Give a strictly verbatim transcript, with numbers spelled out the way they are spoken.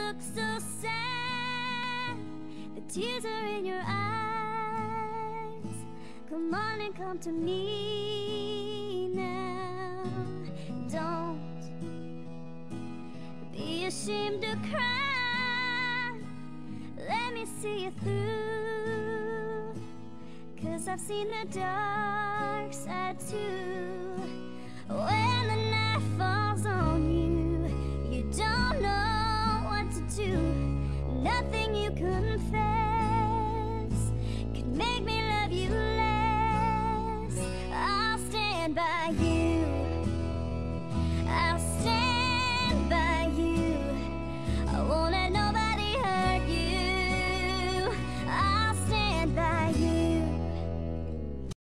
look so sad. The tears are in your eyes. Come on and come to me now. Don't be ashamed to cry. Let me see you through, 'cause I've seen the dark side too. When the night falls on you, you don't know what to do. Nothing you confess could make me love you less. I'll stand by you.